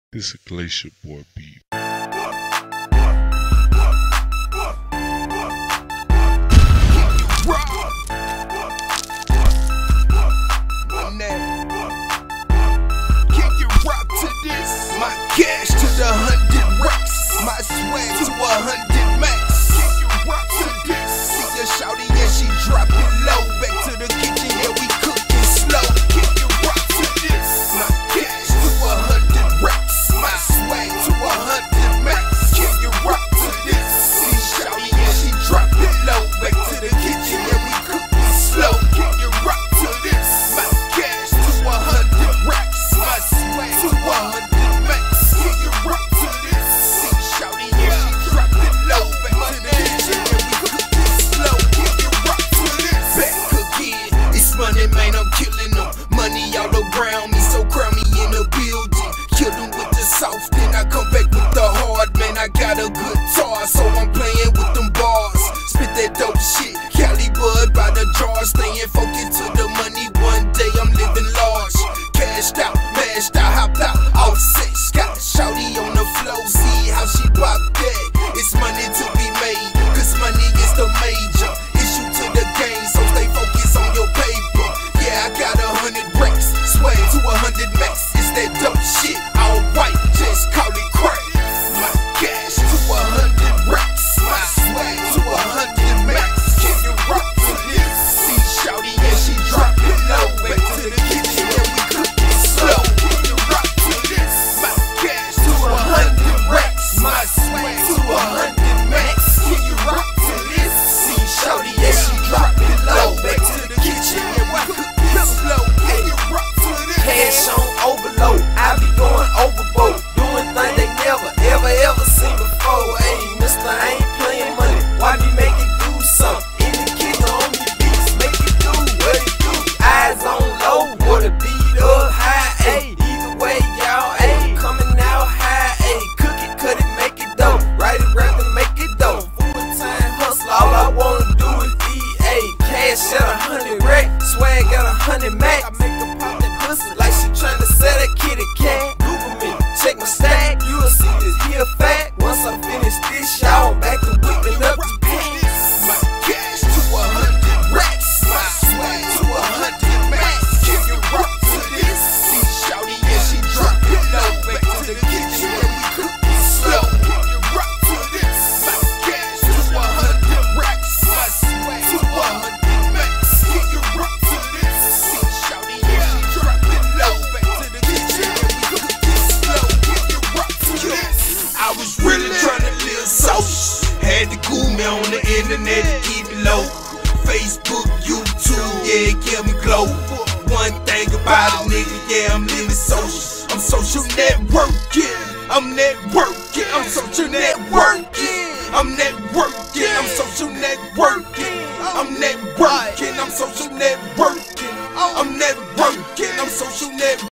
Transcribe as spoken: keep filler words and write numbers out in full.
It's a Glacier Boy beat. My cash to the hundred racks, my swag to a hundred max. Can you rock to this? See ya shouty, yeah, she drop it low. Back to the kitchen, yeah, we cooking slow. Can you rock to this? My cash to a hundred racks, my swag to a hundred max. Can you rock to this? See shouty, yeah, she drop it low. Back to the kitchen, yeah, we cooking slow. Can you rock to this? My cash to a hundred racks, my swag to a hundred. Man, I'm killing them. Money all around me, so crown me in the building. Kill them with the soft, then I come back with the hard. Man, I got a guitar, so I'm playing with them bars. Spit that dope shit, Cali bud by the jar. Staying focused to the money, one day I'm living large. Cashed out, mashed out, hopped out, offset. Got the shawty on the floor, see how she pop that. It's money to be made, cause money is the major issue to the game, so stay focused on your paper. I got a hundred racks, swag to a hundred max. It's that dope shit, all white, just call it crack. My cash to a hundred racks, my swag to a hundred max. Can you rock to this? See shawty, yeah, she drop it low. Back to the kitchen, yeah, we cooking slow. Can you rock to this? My cash to a hundred racks, my swag to a hundred max. Can you rock to this? See shawty, yeah, she drop it low. Back to the kitchen, yeah, we cooking. Cash on overload, I be going overboard, doing things they never, ever, ever seen before. Hey, mister, I ain't playing money, why me make it do something? In the kitchen on the beats, make it do what it do. Eyes on low, or the beat up high. Hey, either way, y'all, hey, coming out high. Hey, cook it, cut it, make it dope. Write it, rap it, make it dope. Full time hustle, all I wanna do is eat. Hey, cash at a hundred rack, swag at a hundred max. I make them pop that pussy like she tryna sell that kitty cat. Google me, check my stack, you'll see this here fact. Once I finish this, y'all back to whipping up the pants. My cash to a hundred racks, my swag to a hundred max. Can you rock to this? See shawty, yeah, she drop it low. Back to the kitchen, yeah, we cooking slow. Can you rock to this? My cash to a hundred racks, my swag to a hundred max. Can you rock to this? See shawty, yeah, she drop it low. Back to the kitchen, yeah, we cooking slow. Can you rock to this? I was really trying to live social. Had to Google me on the internet to keep it low. Facebook, YouTube, yeah, give me glow. One thing about a nigga, yeah, I'm living social. I'm social networking. I'm networking. I'm social networking. I'm networking. I'm social networking. I'm networking. I'm social networking. I'm networking. I'm social networking.